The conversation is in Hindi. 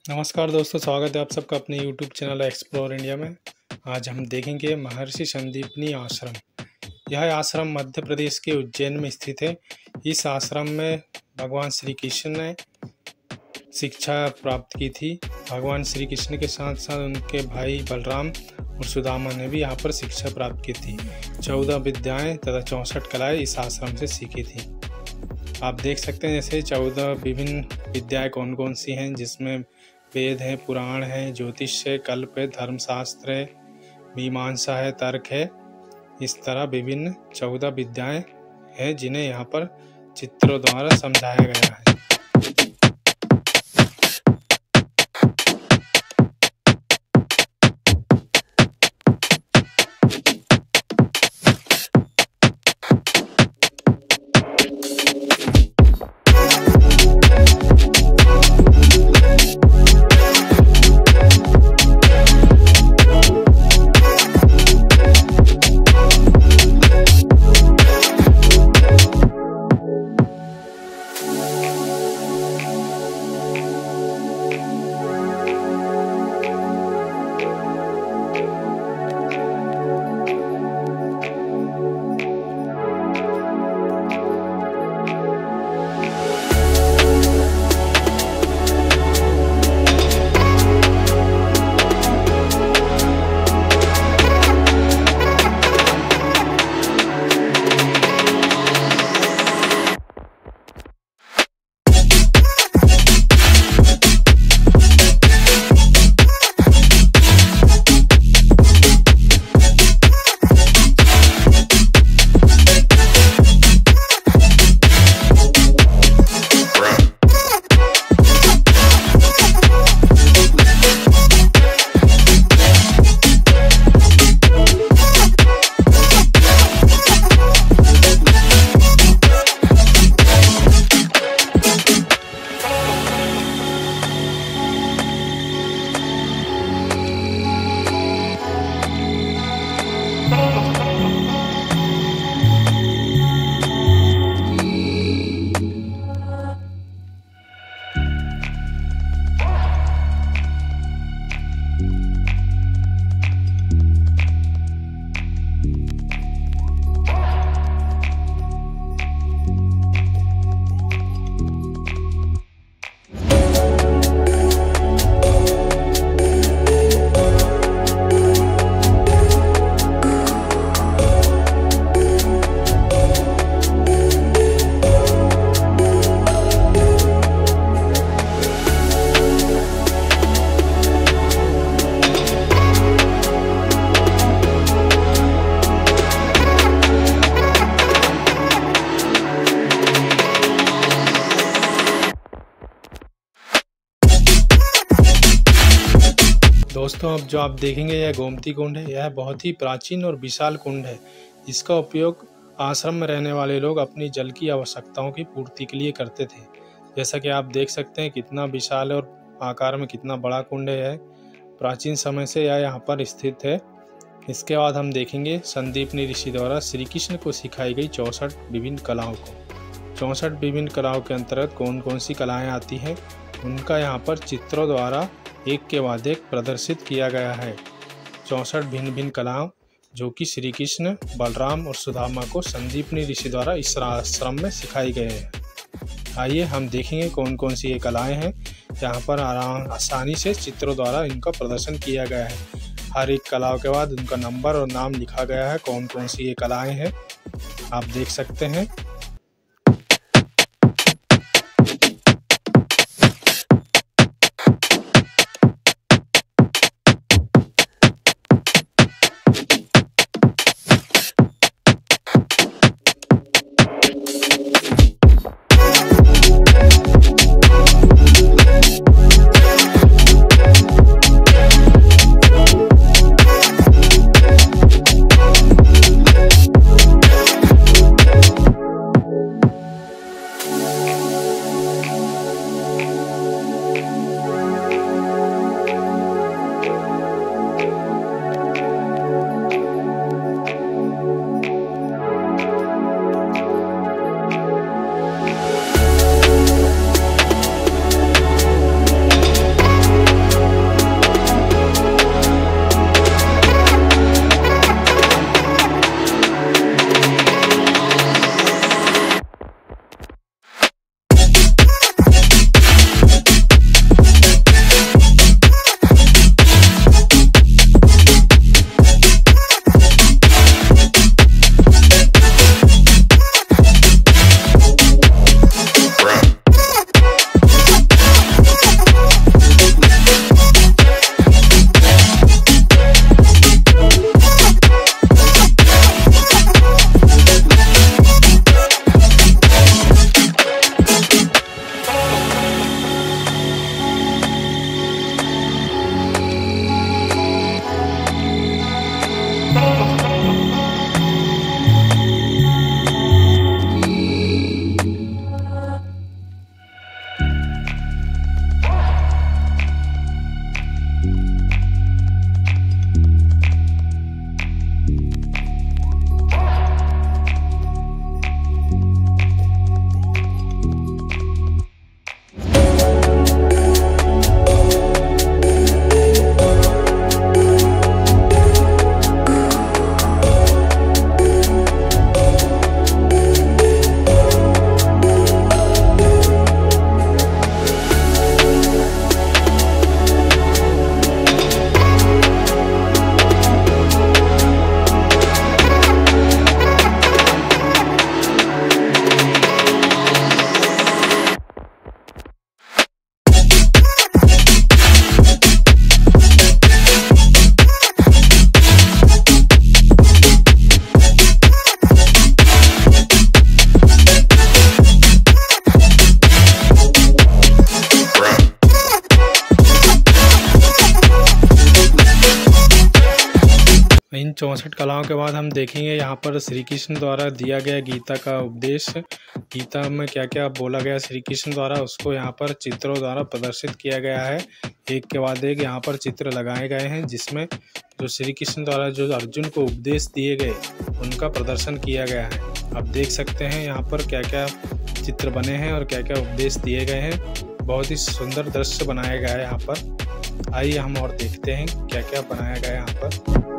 नमस्कार दोस्तों, स्वागत है आप सबका अपने YouTube चैनल एक्सप्लोर इंडिया में। आज हम देखेंगे महर्षि संदीपनी आश्रम। यह आश्रम मध्य प्रदेश के उज्जैन में स्थित है। इस आश्रम में भगवान श्री कृष्ण ने शिक्षा प्राप्त की थी। भगवान श्री कृष्ण के साथ साथ उनके भाई बलराम और सुदामा ने भी यहाँ पर शिक्षा प्राप्त की थी। 14 विद्याएं तथा 64 कलाएँ इस आश्रम से सीखी थी। आप देख सकते हैं जैसे 14 विभिन्न विद्याएं कौन कौन सी हैं, जिसमें वेद है, पुराण है, ज्योतिष है, कल्प है, धर्मशास्त्र है, मीमांसा है, तर्क है। इस तरह विभिन्न 14 विद्याएं हैं जिन्हें यहाँ पर चित्रों द्वारा समझाया गया है। दोस्तों, अब जो आप देखेंगे यह गोमती कुंड है। यह बहुत ही प्राचीन और विशाल कुंड है। इसका उपयोग आश्रम में रहने वाले लोग अपनी जल की आवश्यकताओं की पूर्ति के लिए करते थे। जैसा कि आप देख सकते हैं कितना विशाल और आकार में कितना बड़ा कुंड है। यह प्राचीन समय से यह यहाँ पर स्थित है। इसके बाद हम देखेंगे संदीपनी ऋषि द्वारा श्री कृष्ण को सिखाई गई 64 विभिन्न कलाओं को। 64 विभिन्न कलाओं के अंतर्गत कौन कौन सी कलाएँ आती हैं, उनका यहाँ पर चित्रों द्वारा एक के बाद एक प्रदर्शित किया गया है। 64 भिन्न भिन्न कलाओं जो कि श्री कृष्ण, बलराम और सुदामा को संदीपनी ऋषि द्वारा इस आश्रम में सिखाई गए हैं। आइए हम देखेंगे कौन कौन सी ये कलाएं हैं। यहाँ पर आसानी से चित्रों द्वारा इनका प्रदर्शन किया गया है। हर एक कलाओं के बाद उनका नंबर और नाम लिखा गया है, कौन कौन सी ये कलाएं हैं आप देख सकते हैं। 64 कलाओं के बाद हम देखेंगे यहाँ पर श्री कृष्ण द्वारा दिया गया गीता का उपदेश। गीता में क्या क्या बोला गया श्री कृष्ण द्वारा, उसको यहाँ पर चित्रों द्वारा प्रदर्शित किया गया है। एक के बाद एक यहाँ पर चित्र लगाए गए हैं, जिसमें जो श्री कृष्ण द्वारा जो अर्जुन को उपदेश दिए गए उनका प्रदर्शन किया गया है। आप देख सकते हैं यहाँ पर क्या क्या चित्र बने हैं और क्या क्या उपदेश दिए गए हैं। बहुत ही सुंदर दृश्य बनाया गया है यहाँ पर। आइए हम और देखते हैं क्या क्या बनाया गया है यहाँ पर।